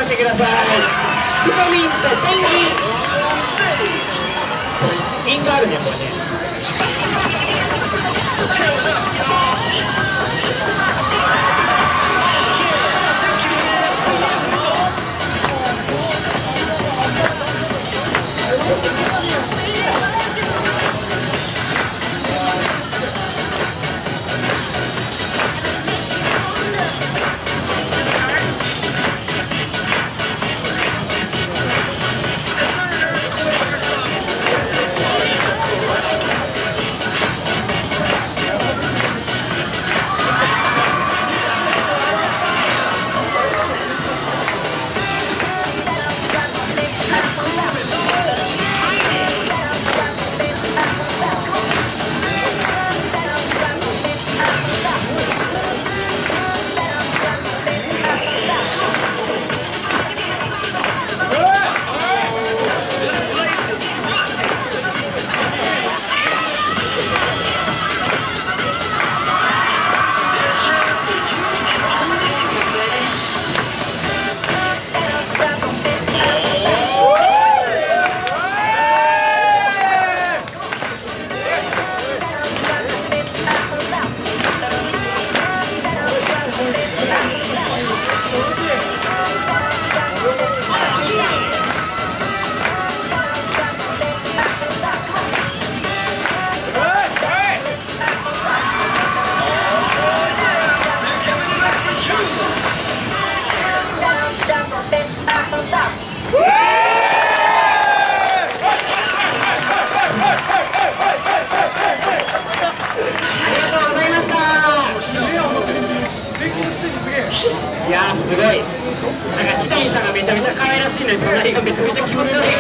ってください。フコミンとペンギン。インがあるね、これね。いやーすごい。なんか北見さんがめちゃめちゃ可愛らしいのに隣がめちゃめちゃ気持ち悪い。